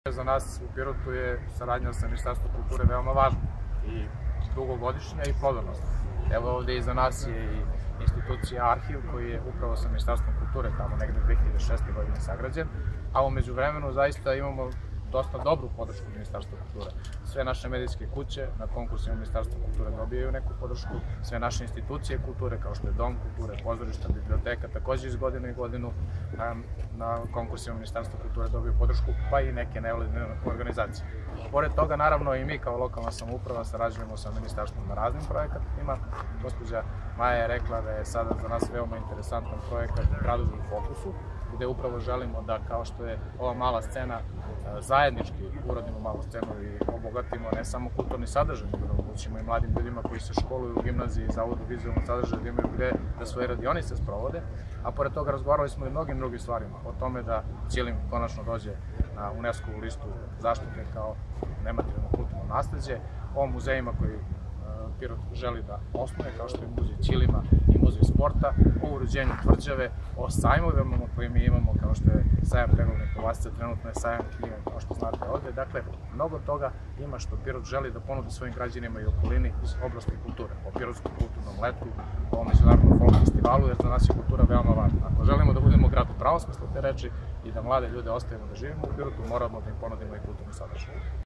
Za nas u Pirotu je saradnja sa Ministarstvom kulture veoma važna i dugogodišnja i plodonosna. Evo ovde iza nas je i institucija Arhiv koji je upravo sa Ministarstvom kulture tamo negde 2006. godine sagrađen, a umeđu vremenu zaista imamo dosta dobru podršku Ministarstva kulture. Sve naše medijske kuće na konkursima Ministarstva kulture dobijaju neku podršku, sve naše institucije kulture kao što je Dom kulture, pozorišta, biblioteka, takođe iz godine u godinu na konkursima Ministarstva kulture dobiju podršku, pa i neke nevladine organizacije. Pored toga, naravno, i mi kao lokalna samouprava sarađujemo sa Ministarstvom na raznim projekatima. Gospođa Maja je rekla da je sada za nas veoma interesantan projekat Gradovi u fokusu, gde upravo želimo da, kao što je ova mala scena, zajednički uradimo malu scenu i obogatimo ne samo kulturni sadržaj, nego da omogućimo i mladim ljudima koji se školuju u gimnaziji i Zavodu vizualnog sadržaja da imaju gde da svoje radionice sprovode, a pored toga razgovarali smo i mnogim drugim stvarima, o tome da Ćilim konačno dođe na UNESCO-vu listu zaštite kao nematerijalno kulturno nasleđe, o muzejima koji Pirot želi da osnuje, kao što je muzej Ćilima i muzej sporta, o uređenju tvrđave, o sajmovima koje mi imamo, kao što je sajam Pregovne Kobasice, trenutno je sajam knjiga, kao što znate ovde. Dakle, mnogo toga ima što Pirot želi da ponudi svojim građanima i okolini iz oblasti kulture, o Pirotskom kulturnom letu, o međunarodnom folk festivalu, jer za nas je kultura veoma važna. Ako želimo da budemo grad u pravom smislu te reči i da mlade ljude ostavimo da živimo u Pirotu, moramo da im ponudimo i kulturni sadržaj.